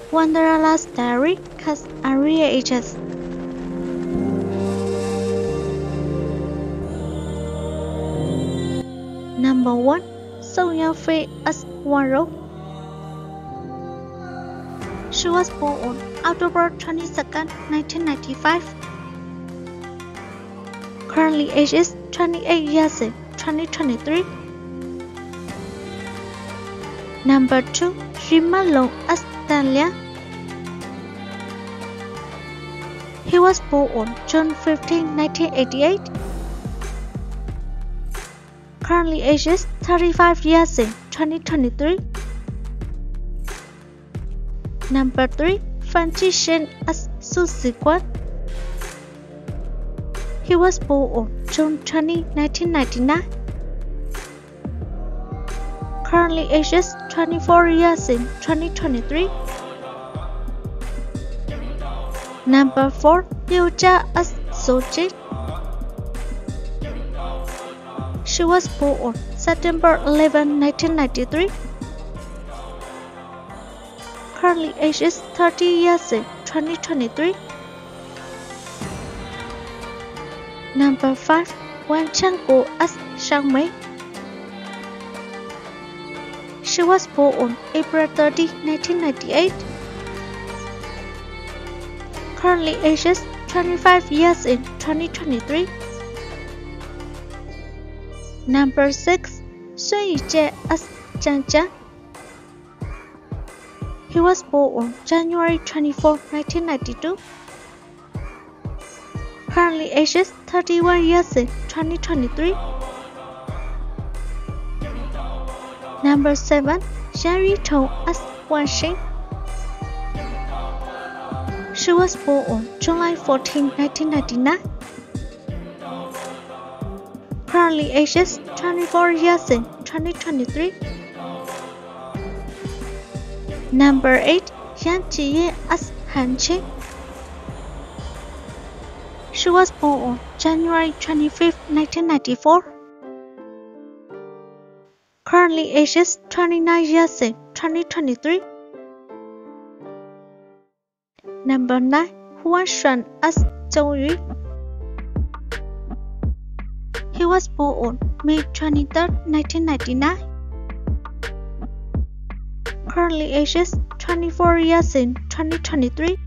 Wanderlust Diary, cast Aria Ages. Number 1. Song Yao-fei as Waro. She was born on October 22nd, 1995. Currently ages 28 years in 2023. Number 2. Rima Long as Dahlia. He was born on June 15, 1988. Currently ages 35 years in 2023. Number 3. Fan Zhishen as Su Ziquan. He was born on June 20, 1999. Currently ages 24 years in 2023. Number 4. Liu Jia as Soji. She was born on September 11, 1993. Currently ages 30 years in 2023. Number 5. Wang Changguo as Shang Mei. She was born on April 30, 1998. Currently ages 25 years in 2023. Number 6. Sun Yijie as Zhang Jiang. He was born on January 24, 1992. Currently ages 31 years in 2023. Number 7. Xian Yutong as Wang Xing. She was born on July 14, 1999. Currently ages 24 years in 2023. Number 8. Yang Jiye as Han Qing. She was born on January 25, 1994. Currently ages 29 years in 2023. Number 9. Huan Xuan as Zhou Yu. He was born on May 23, 1999. Currently ages 24 years in 2023.